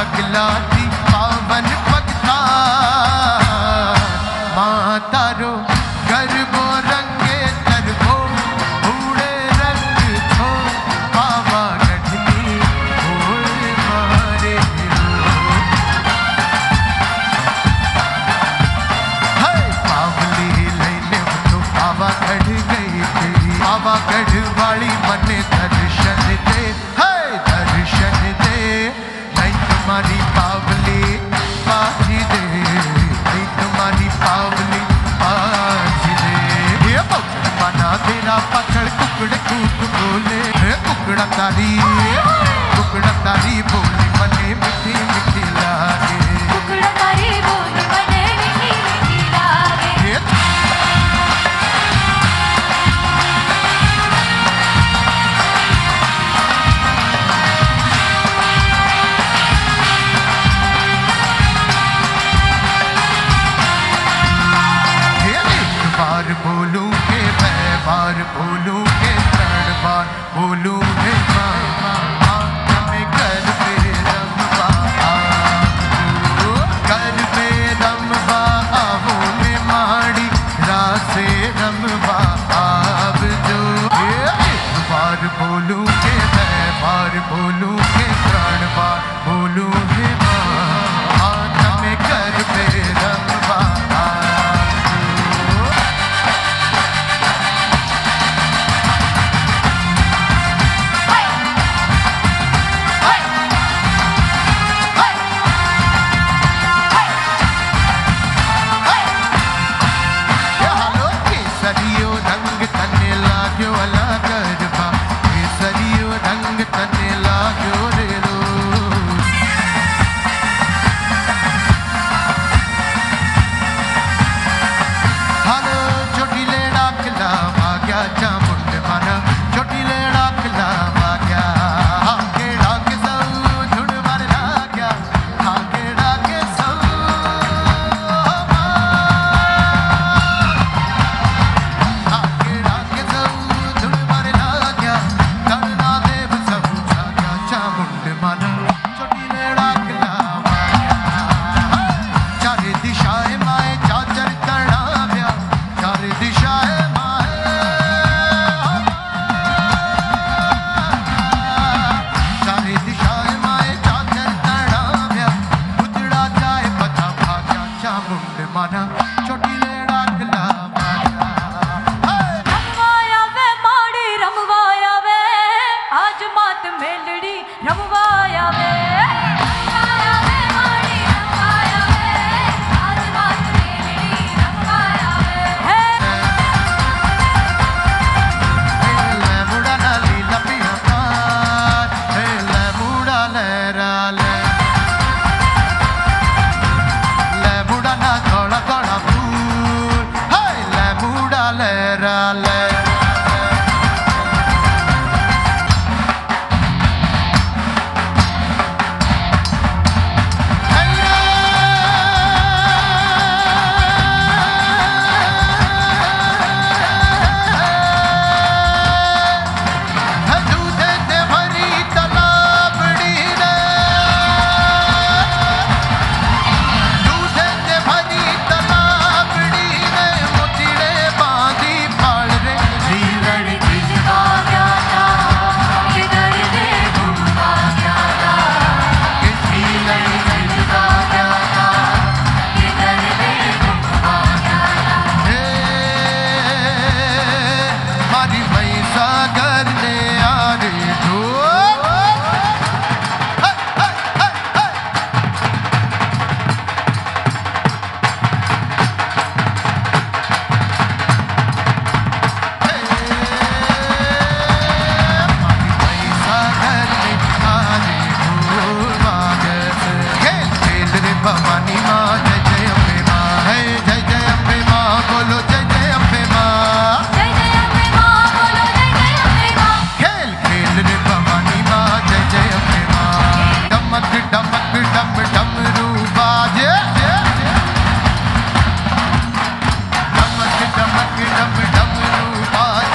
डाकला दी पावन भक्ता माता रो गरबो रंगे तरबो बूढ़े रंग छो पावा गढ़नी होए मारे है पावली लेने तो पावा गढ़ गई तेरी पावा गढ़ वाली मने दर्शन दे है दर्शन दे नहीं तुम्हारी पावली पाजी दे नहीं तुम्हारी पावली पाजी दे ये मना तेरा पकड़ कुकड़ कूक बोले कुकड़ा तारी बोली मने मिठी मिठी लागे कुकड़ा तारी बोली मने मिठी मिठी लागे बार बोलूं के मैं बार बोलूं के 3 बार बोलूं के में कर पे रमबा कर पे रमबा आवो में माड़ी रासे रमबा आब जो एक बार बोलूं के मैं बार बोलूं के 3 बार बोलूं के में कर पे रमबा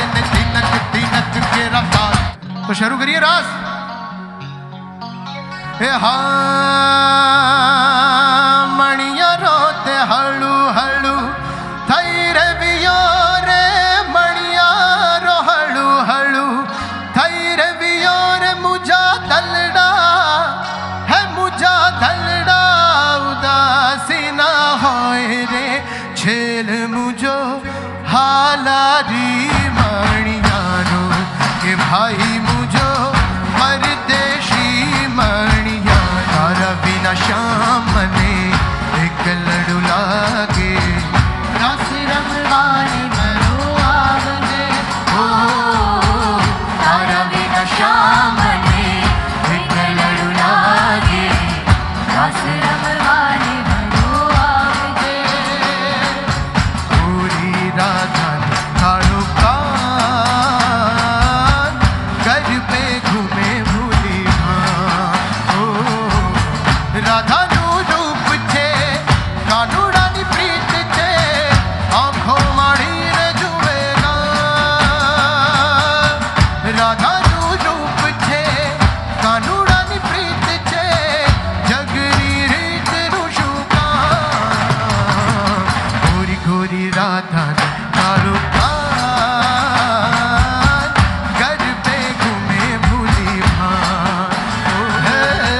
शुरू करिए रास। मणिया रोते हलू हलू थई रवियो रे मणिया रो हलू हलू थई रवियो रे मुझा दलड़ा है मुझा दलड़ा उदासी ना होए रे छेल मुझो हालारी मणिया रो के भाई मुझो परदेशी मणिया तारा बिना शाम ने एक लड़ू लागे रस रमवाने मरो आवने ओ तारा बिना शाम ने एक लड़ू लागे रस रमवाने मरो आवने पूरी राधा काड़ो कान घर पे घूमे भूली हाँ ओ राधा नु रूप छे कानूड़ानी प्रीत छे आंखों माड़ी रे जुए ना राधा नु रूप छे कानूड़ानी प्रीत छे जगरी रीत रुशु का गोरी गोरी राधा कालो कान घर पे घूमे भूली भान ओ है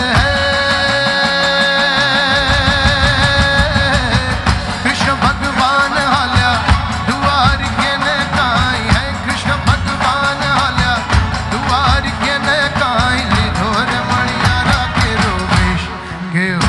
कृष्ण भगवान हाल्या दुआर के न काई है कृष्ण भगवान हाल्या दुआर के न काई ले धोर मणिया के रोवेश के